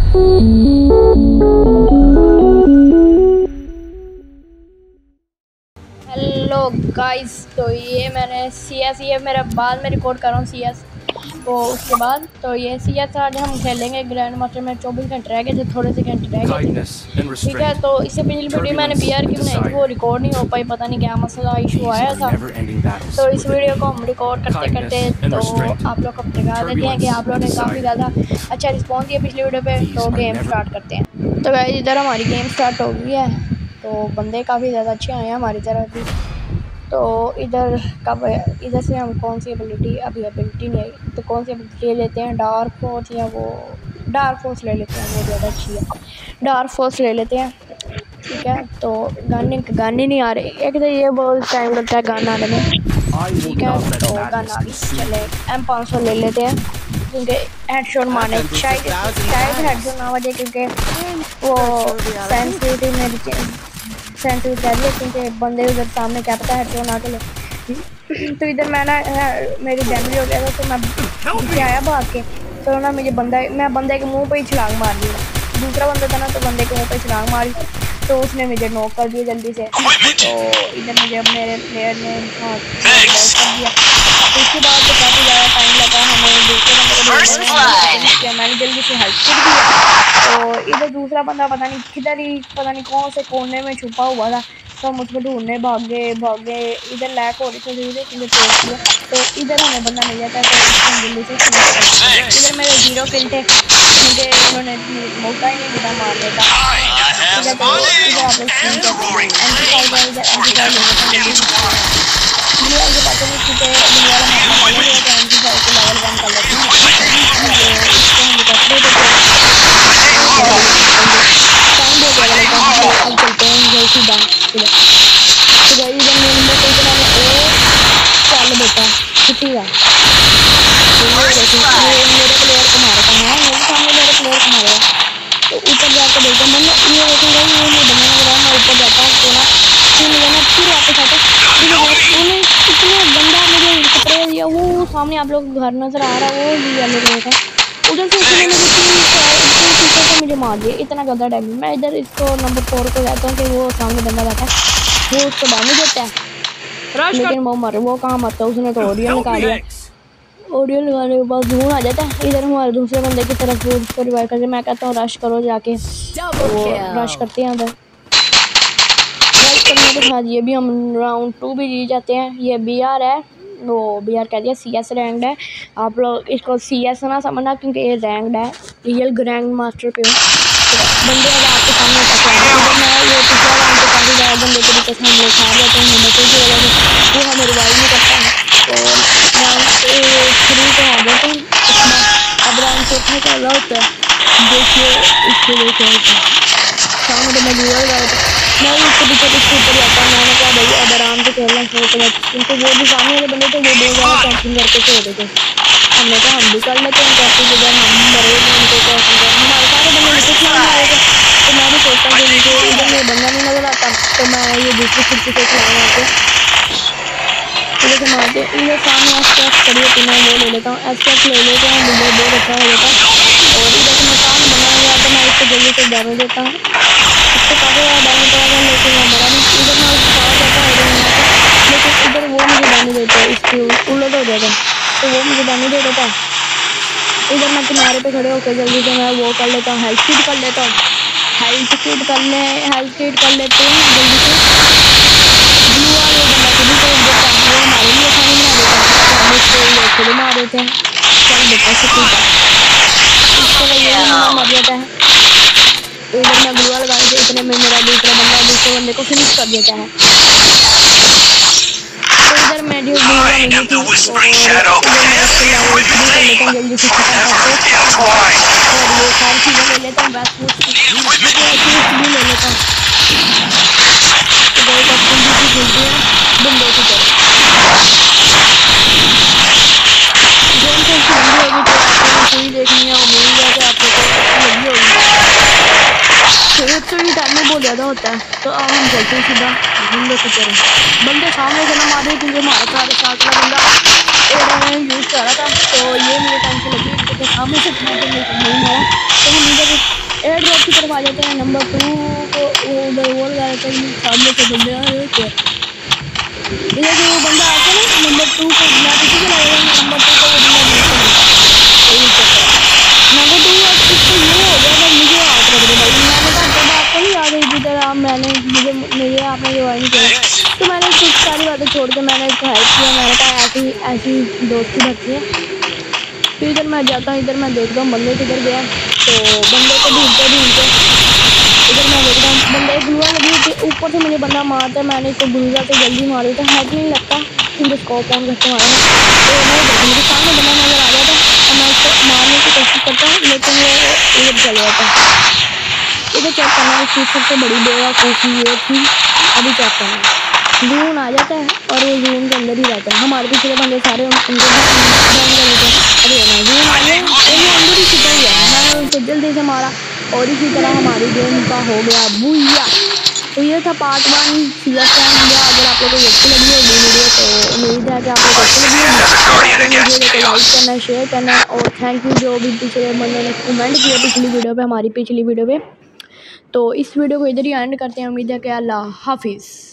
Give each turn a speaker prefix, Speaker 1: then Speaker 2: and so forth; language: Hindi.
Speaker 1: हेलो गाइस, तो ये मैंने CS ये मेरा बाद में रिकॉर्ड कर रहा हूँ CS। तो उसके बाद तो ये CS आज हम खेलेंगे ग्रैंड मास्टर में। 24 घंटे रह गए थे, थोड़े से घंटे रह गए थे, ठीक है। तो इससे पिछली वीडियो मैंने BR की बनाई थी, वो रिकॉर्ड नहीं हो पाई, पता नहीं क्या मसला इशू आया था। तो इस वीडियो को हम रिकॉर्ड करते करते तो आप लोग को बता देते हैं कि आप लोगों ने काफ़ी ज़्यादा अच्छा रिस्पॉन्स दिया पिछली वीडियो पे। तो गेम स्टार्ट करते हैं। तो गाइस इधर हमारी गेम स्टार्ट हो गई है, तो बंदे काफ़ी ज़्यादा अच्छे आए हैं हमारी तरफ भी। तो इधर से हम कौन सी एबिलिटी नहीं आई, तो कौन सी एबिलिटी ले लेते हैं, डार्क फोर्स या वो डार्क फोर्स ले लेते हैं, वो ज़्यादा अच्छी है। डार्क फोर्स ले लेते हैं, ठीक है। तो गन ही नहीं आ रही, एक तो ये बहुत टाइम लगता है गन आने में, ठीक है। तो गन आ गई, चले M500 ले लेते हैं क्योंकि हेडशॉट मारने शायद हेडशॉट ना बजे, क्योंकि वो सेंसिटिव कर लिया, क्योंकि बंदे उधर सामने क्या पता हेडशॉट ना के लिए। तो इधर मैं ना मेरी डैमेज हो गया था, तो मैं पीछे आया भाग के, तो ना मैं बंदे के मुंह पे ही छलांग मार दी। दूसरा बंदा था ना, तो बंदे के मुंह पे छलांग मारी, तो उसने मुझे नॉक कर दिया जल्दी से। तो इधर मुझे अब मेरे प्लेयर ने कर दिया। तो उसके बाद तो काफ़ी ज़्यादा टाइम लगा हमें दूसरे बंदे को, मैंने जल्दी से हेल्प कर दिया। तो इधर दूसरा बंदा पता नहीं कौन से कोने में छुपा हुआ था, तो हम उसको ढूंढने भागे। इधर लैक हो रही थी धीरे धीरे, तो इधर हमें बंदा मिल जाता है, तो जल्दी से इधर मेरे 0 किल थे, मुझे उन्होंने मौका ही नहीं मिला मारने का। इधर आप लोग चल बेटा छुट्टीगा, मेरे प्लेयर को मारा था, हाँ मेरे सामने मेरे प्लेयर को मारा। तो ऊपर जाकर देखता हूँ, मतलब ये देखूँगा ये नहीं बनने मैं ऊपर जाता हूँ, तो ना फिर वापस आता उन्हें इतना गंदा मुझे स्प्रे दिया। वो सामने आप लोग घर नज़र आ रहा है, वो भी येलो कलर का, उधर से उसने मुझे मार दिया, इतना ज़्यादा डैमेज। मैं इधर इसको नंबर 4 को जाता हूँ कि वो सामने बंदा बैठा है, वो उसको डैमेज देता है, लेकिन वो कहाँ मरता है, उसने तो ऑडियो निकाल दिया। ऑडियो लगाने के बाद धूम आ जाता है। इधर हमारे दूसरे बंदे की तरफ वो उसको रिवाइव करके, मैं कहता हूँ रश करो जाके, वो रश करते हैं। उधर रश करने के बाद ये भी हम राउंड 2 भी जीत जाते हैं। ये BR है, वो BR कह दिया, CS रैंक्ड है। आप लोग इसको CS ना समझना, क्योंकि ये रैंक्ड है, रियल ग्रैंड मास्टर पे बंदे आपके सामने मैं ये पिछला राउंड पे काफ़ी ज़्यादा बंदे तरीके से हम लोग खा जाते हैं, हिम्मतों की वजह से वो हमें रिवाइव नहीं करता है। तो राउंड 3 पे आ जाते हैं, अब राउंड 4 में चल रहा होता है। देखिए इसके लिए क्या होता है, सामने तो मैं दूर गया था, मैं उसके पीछे ऊपर जाता हूँ। मैंने कहा भाई अब आराम से खेलना शुरू कर, क्योंकि वो भी सामने वाले बंदे थे, वो बहुत ज़्यादा कैंपिंग करके खेल रहे थे। हमने कहा हम भी कर लेते हैं कैंपिंग, जब हम मरे उनको हमारे सारे बंदे नीचे चलाने आए थे। तो मैं भी सोचता हूँ कि नीचे इधर में बंदा नहीं नजर आता, तो मैं ये दूसरी खिड़की से चलाना आते इधर से मारते। इधर सामने SKS खड़ी होती मैं वो ले लेता हूँ, SKS ले लेते हैं, मुझे बहुत अच्छा हो जाता है। और इधर से मकान बना हुआ तो मैं इसको जल्दी से डैमेज देता हूँ, इसको काफ़ी ज़्यादा डैमेज होगा, लेकिन मैं बड़ा नहीं। इधर मैं उसको पावर देता हूँ, लेकिन इधर वो मुझे डैमेज देता है, इसकी उलट हो जाएगा, तो वो मुझे डैमेज दे देता है। इधर मैं किनारे पे खड़े होकर जल्दी से मैं वो कर लेता हूँ, हेल्थ किट कर लेता हूँ, हेल्थ किट कर लेते हैं जल्दी से। ब्लू वाले बंदा खुद ही कर देता है, वो हमारे लिए खाने बना देता है, तो हम उसको खुद मार देते हैं, चल देता है छुट्टी का। इस तरह ये मर जाता है। तो इधर मैं ग्लू लगाने से इतने में मेरा दूसरे बंदे को फिनिश कर देता है। तो इधर मैं जो मिली थी जल्दी से और वो सारी चीज़ें ले लेता हूँ, बस भी ले लेता हूँ। तो बंदों की तरह गेम से लंबी होगी, तो आपको पूरी देखनी है, उम्मीद है कि आप लोगों को लगी होगी। तो ये टाइम में बहुत ज़्यादा होता है, तो अब हम चलते हैं सीधा बंदों की तरह। बंदे सामने से ना मारे, क्योंकि हमारा साथ का बंदा यूज़ कर रहा था, तो ये मुझे टेंशन लगी, क्योंकि सामने से नहीं मारा, तो हम इधर तरफ आ जाते हैं। नंबर 2 को उधर वॉल लगा देते हैं, सामने से बंदे आ रहे थे। इधर से वो बंदा आके ना नंबर 2 को ना किसी को लगेगा, नंबर 2 को वो बंदा नहीं करेगा। नंबर 2 इसको ये हो गया भाई, मुझे आउट कर दे भाई। मैंने कहा जब आपको नहीं याद है इसी तरह मैंने मुझे आपने ज्वाइन किया, तो मैंने कुछ सारी बातें छोड़ के मैंने हेल्प किया। मैंने कहा ऐसी दोस्ती बढ़ती है। तो इधर मैं जाता हूँ, इधर मैं देखता हूँ बंदे किधर गया। तो बंदे को ढूंढते इधर मैं देखता हूँ बंदे ग्लूआ लगी थी, ऊपर से मुझे बंदा मारता है। मैंने इसको ग्लूआ से जल्दी मार देता, हेड नहीं लगता, क्योंकि स्कोप ऑन करके मारा। तो वो मुझे सामने बंदा नजर आ जाता और मैं उसको मारने की कोशिश करता हूँ, लेकिन वो इधर चले जाता है। इधर चेक करना इसकी सबसे बड़ी बेवकूफ़ी ये थी। अभी चेक करना जून आ जाता है और वो जून के अंदर ही रहता है। हमारे पिछले बंदे सारे उनको बंद कर देते हैं। अरे ना जून आ गया और वो अंदर ही छिपा हुआ है। मैंने उसको जल्दी से मारा और इसी तरह हमारी गेम का हो गया बुया। तो ये था पार्ट 1 CSM इंडिया। अगर आप लोगों को अच्छी लगी होगी वीडियो तो उम्मीद है कि आप लोगों को अच्छी लगी होगी। वीडियो को लाइक करना, शेयर करना और थैंक यू जो भी पिछले बंदों ने कमेंट किया पिछली वीडियो पे, हमारी पिछली वीडियो पे। तो इस वीडियो को इधर ही एंड करते हैं। उम्मीद है कि अल्लाह हाफिज़।